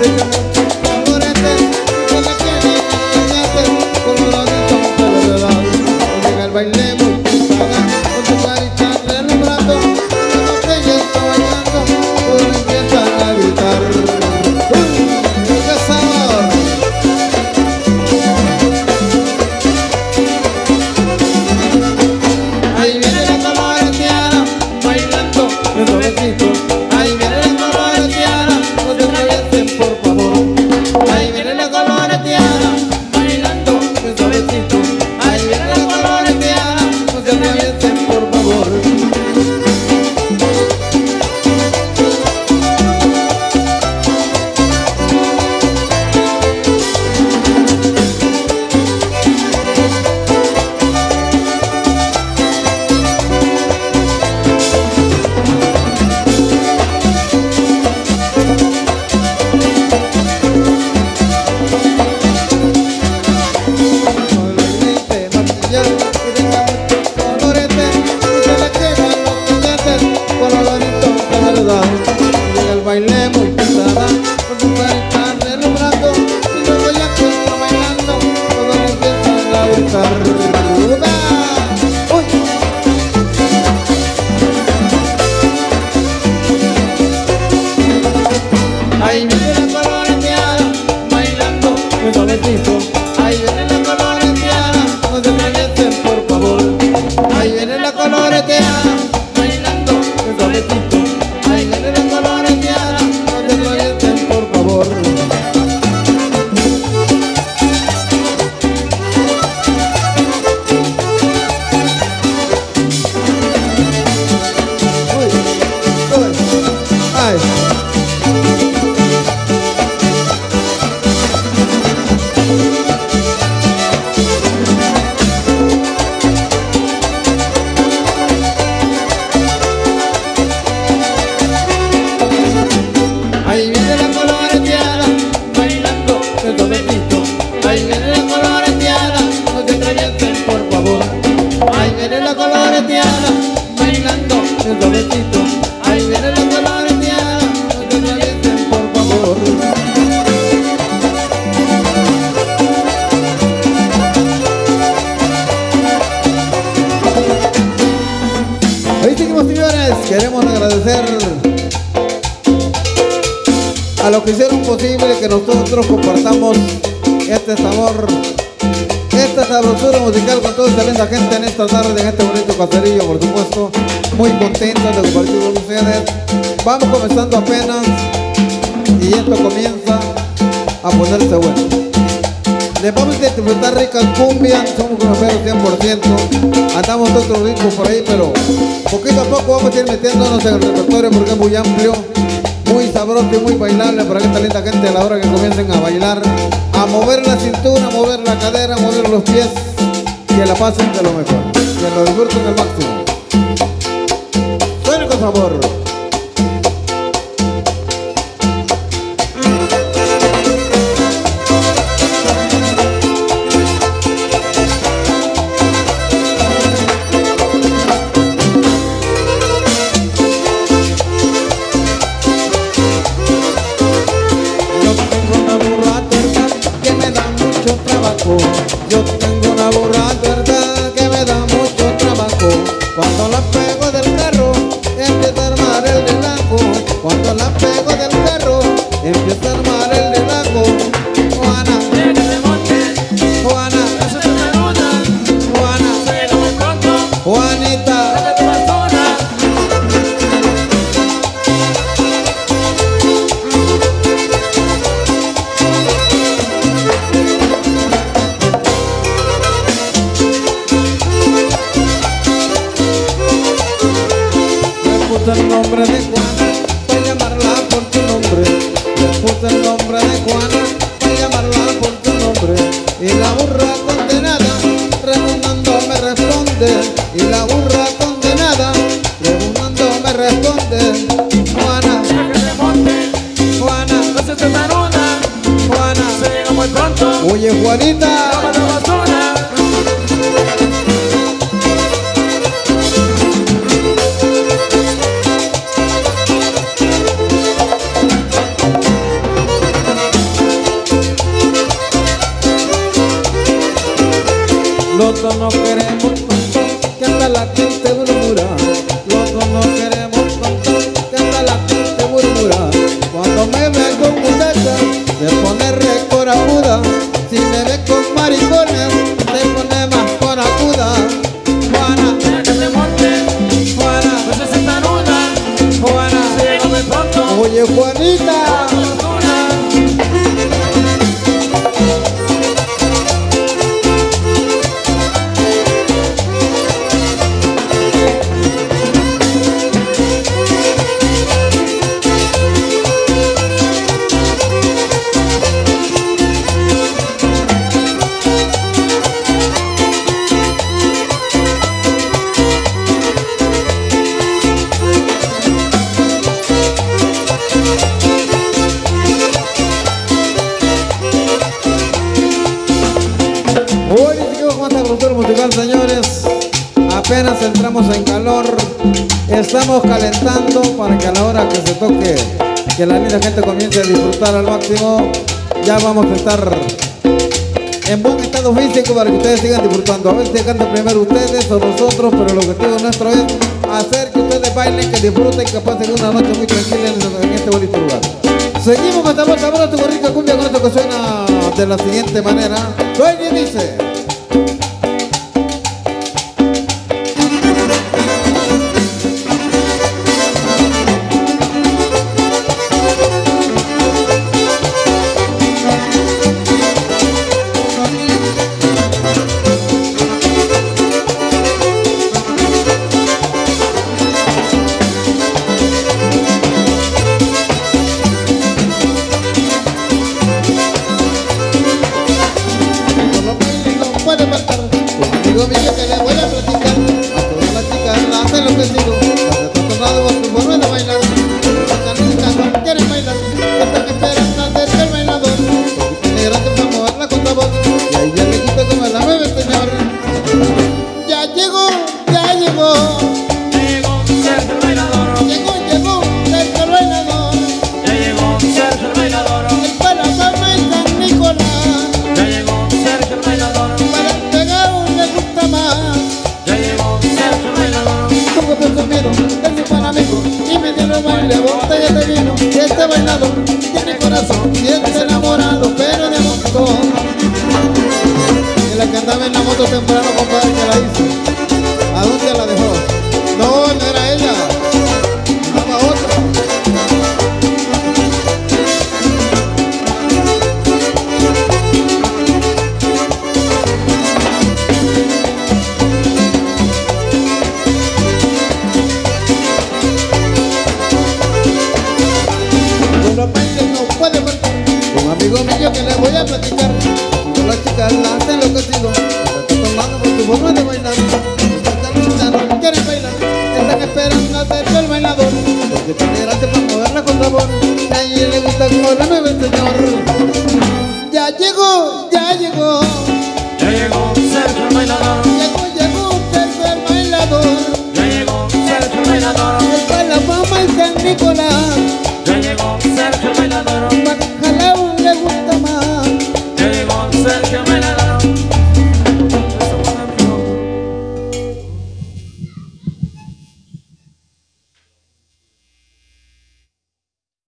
Queremos agradecer a los que hicieron posible que nosotros compartamos este sabor, esta sabrosura musical con toda esta linda gente en esta tarde, en este bonito caserillo, por supuesto. Muy contentos de compartir con ustedes. Vamos comenzando apenas y esto comienza a ponerse bueno. Les vamos a disfrutar ricas cumbias, somos cumbianos 100%. Andamos otros ritmos por ahí, pero poquito a poco vamos a ir metiéndonos en el repertorio porque es muy amplio, muy sabroso y muy bailable para esta linda gente a la hora que comiencen a bailar, a mover la cintura, a mover la cadera, a mover los pies, que la pasen de lo mejor, que lo disfruten al máximo. Suena con sabor. Yo tengo una burra tuerta que me da mucho trabajo. Cuando la pego del carro, empieza a armar el relajo. Cuando la pego del carro, empieza a armar el relajo. Juana, Juana, Juana, Juanita. El nombre de Juana para llamarla por tu nombre. Le puse el nombre de Juana para llamarla por tu nombre. Y la burra condenada rebuznando me responde. Y la burra condenada rebuznando me responde. Juana, Juana, Juana, oye Juanita. Los dos no queremos contar que hasta la gente murmura. Los dos no queremos contar que hasta la gente murmura. Cuando me ve con muchachas se pone recorajuda. Si me ve con maricones se pone más corajuda. Juana, Mira que te monte, Juana, pues esa es taruda. Juana, Se llega muy pronto. oye Juanita. Hoy seguimos con esta cultura musical, señores. Apenas entramos en calor, estamos calentando para que a la hora que se toque, que la linda gente comience a disfrutar al máximo. Ya vamos a estar en buen estado físico para que ustedes sigan disfrutando. A ver si cantan primero ustedes o nosotros, pero el objetivo nuestro es hacer que ustedes bailen, que disfruten, que pasen una noche muy tranquila en este bonito lugar. Seguimos con esta voz sabrosa, tu rica cumbia, con esto que suena de la siguiente manera. Suena y dice: amigo mío que le voy a platicar a todas las chicas, hacen lo que digo. Cuando estás tocado por tu forma de bailar, están gritando, quieren bailar, están esperando a hacerse el bailador. Porque tiene gracia para mover la contravoz, y a ella le gusta como la mueve el señor. Ya llegó, ya llegó. Llegó Sergio el bailador. Llegó Sergio el bailador. Ya llegó Sergio el bailador. Es para Palma y San Nicolás. Ya llegó Sergio el bailador. Para el pegado le gusta más. Ya llegó Sergio el bailador. Como por tu miedo, es mi buen amigo y me dio los bailes, botella de vino. Y este bailador tiene corazón y está enamorado, pero de montón. Y la que andaba en la moto temprano, compadre, que la hizo. ¿A dónde la dejó? No, no era ella. Estaba otra. Con los bailes no puede faltar un amigo mío que le voy a platicar. Con las chicas la hacen lo que sigo. Están tomando por tu forma de bailar. Están gritando, quieren bailar. Están esperando a hacerse el bailador. Porque tiene gracia para moverla con sabor. Y a ella le gusta como la mueve el señor. Ya llegó, ya llegó.